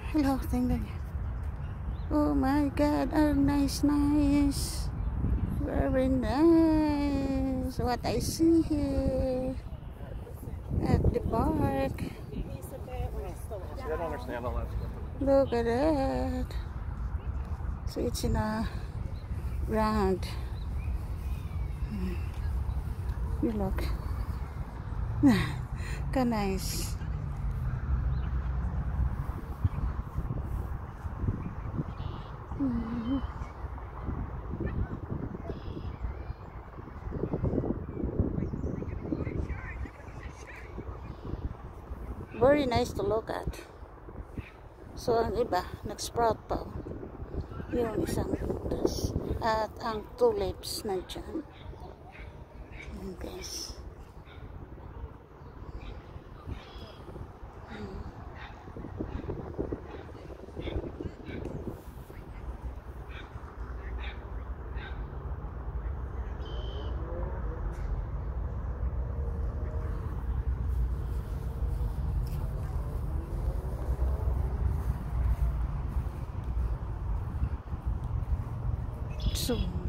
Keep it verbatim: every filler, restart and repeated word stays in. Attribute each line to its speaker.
Speaker 1: Hello, tingnan niyo. Oh my God, oh, nice, nice. Very nice. What I see here at the park. Look at that. So it's in a round. You look. Ka nice. Mm-hmm. Very nice to look at. So ang iba, nag-sprout pa. Yung isang butas. At ang tulips nandyan. Ayan guys. So